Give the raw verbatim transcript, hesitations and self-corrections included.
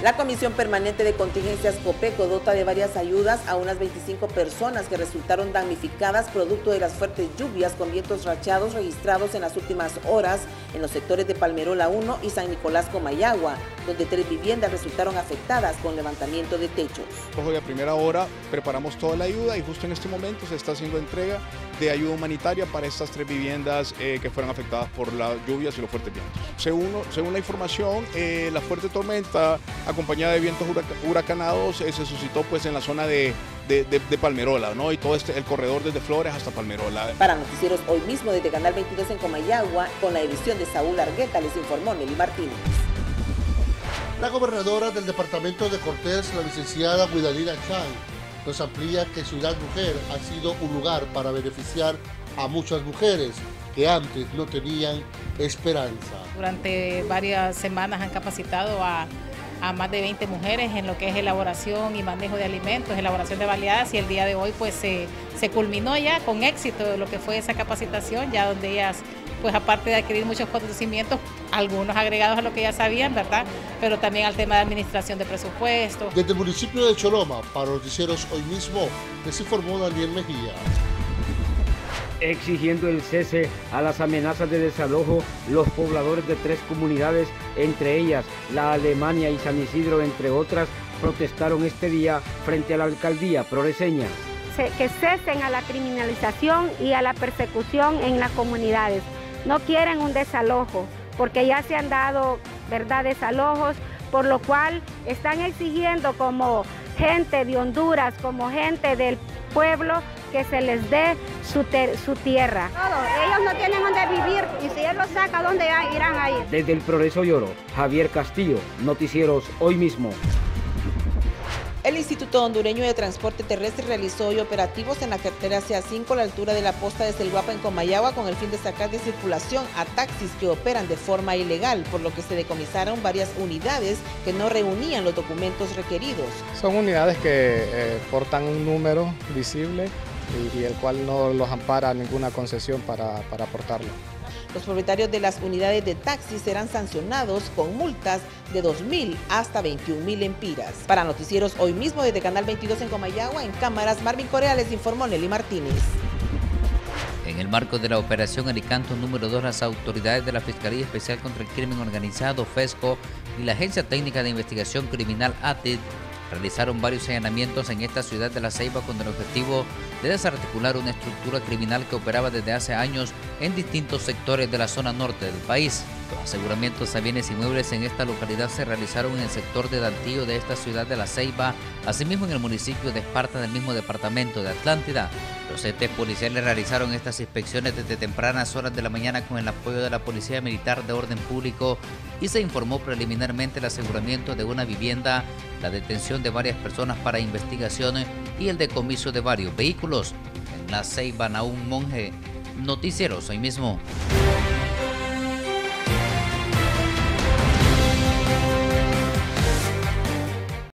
La Comisión Permanente de Contingencias COPECO dota de varias ayudas a unas veinticinco personas que resultaron damnificadas producto de las fuertes lluvias con vientos rachados registrados en las últimas horas en los sectores de Palmerola uno y San Nicolás Comayagua, donde tres viviendas resultaron afectadas con levantamiento de techos. Hoy a primera hora preparamos toda la ayuda y justo en este momento se está haciendo entrega de ayuda humanitaria para estas tres viviendas eh, que fueron afectadas por las lluvias y los fuertes vientos. Según, según la información, eh, la fuerte tormenta acompañada de vientos huracanados eh, se suscitó pues en la zona de, de, de, de Palmerola, ¿no? Y todo este, el corredor desde Flores hasta Palmerola. Para Noticieros Hoy Mismo desde Canal veintidós en Comayagua, con la edición de Saúl Argueta, les informó Nelly Martínez. La gobernadora del departamento de Cortés, la licenciada Guidalina Chan, nos amplía que Ciudad Mujer ha sido un lugar para beneficiar a muchas mujeres que antes no tenían esperanza. Durante varias semanas han capacitado a, a más de veinte mujeres en lo que es elaboración y manejo de alimentos, elaboración de baleadas, y el día de hoy pues se, se culminó ya con éxito lo que fue esa capacitación, ya donde ellas, pues aparte de adquirir muchos conocimientos, algunos agregados a lo que ya sabían, ¿verdad? Pero también al tema de administración de presupuesto. Desde el municipio de Choloma, para Noticieros Hoy Mismo, les informó Daniel Mejía. Exigiendo el cese a las amenazas de desalojo, los pobladores de tres comunidades, entre ellas la Alemania y San Isidro, entre otras, protestaron este día frente a la alcaldía progreseña. Que cesen a la criminalización y a la persecución en las comunidades. No quieren un desalojo, porque ya se han dado, ¿verdad?, desalojos, por lo cual están exigiendo como gente de Honduras, como gente del pueblo, que se les dé su, su tierra. Todo. Ellos no tienen donde vivir y si él los saca, ¿dónde irán a ir? Desde el Progreso Lloro, Javier Castillo, Noticieros Hoy Mismo. El Instituto Hondureño de Transporte Terrestre realizó hoy operativos en la carretera C A cinco a la altura de la posta de Celguapa en Comayagua con el fin de sacar de circulación a taxis que operan de forma ilegal, por lo que se decomisaron varias unidades que no reunían los documentos requeridos. Son unidades que eh, portan un número visible y, y el cual no los ampara ninguna concesión para, para portarlo. Los propietarios de las unidades de taxi serán sancionados con multas de dos mil hasta veintiún mil empiras. Para Noticieros Hoy Mismo desde Canal veintidós en Comayagua, en cámaras, Marvin Correa, les informó Nelly Martínez. En el marco de la operación Alicanto número dos, las autoridades de la Fiscalía Especial contra el Crimen Organizado, FESCO, y la Agencia Técnica de Investigación Criminal, A T I D, realizaron varios allanamientos en esta ciudad de La Ceiba con el objetivo de desarticular una estructura criminal que operaba desde hace años en distintos sectores de la zona norte del país. Los aseguramientos a bienes inmuebles en esta localidad se realizaron en el sector de Dantillo de esta ciudad de La Ceiba, asimismo en el municipio de Esparta del mismo departamento de Atlántida. Los entes policiales realizaron estas inspecciones desde tempranas horas de la mañana con el apoyo de la Policía Militar de Orden Público y se informó preliminarmente el aseguramiento de una vivienda, la detención de varias personas para investigaciones y el decomiso de varios vehículos. En La Ceiba, Naún Monge, Noticieros Hoy Mismo.